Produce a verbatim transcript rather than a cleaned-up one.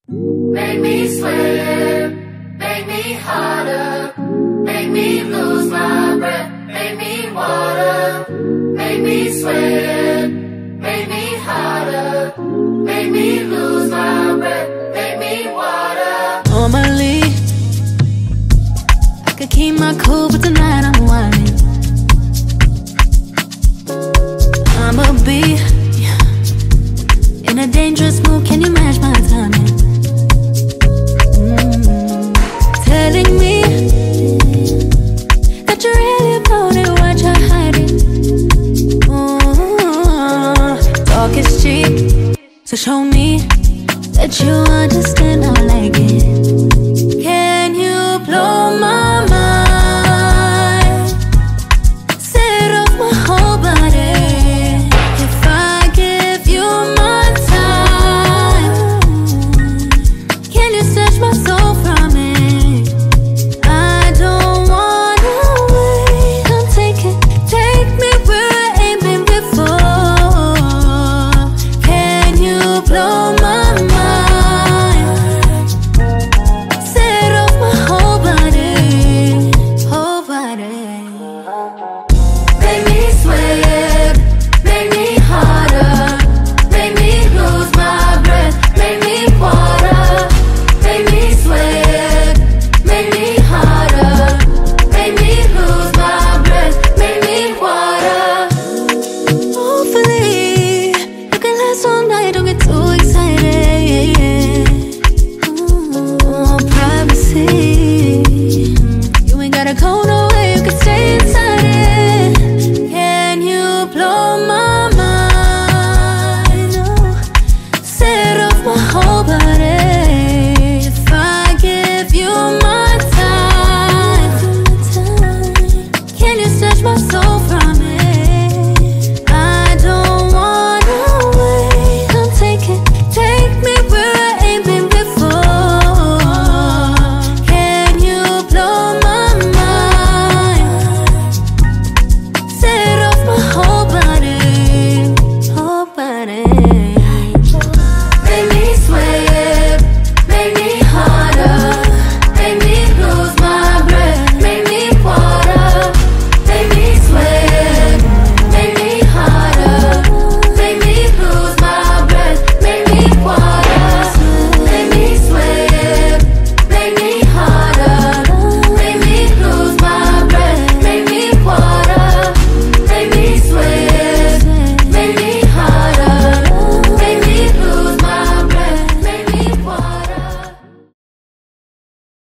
Make me sweat, make me harder, make me lose my breath, make me water, make me sweat, make me harder, make me lose my breath, make me water. Normally, I could keep my cool, but tonight I'm whining. I'ma be in a dangerous mood, can you match my timing? Mm, telling me that you're really about it, what you're hiding. Mm, talk is cheap, so show me that you understand I like it.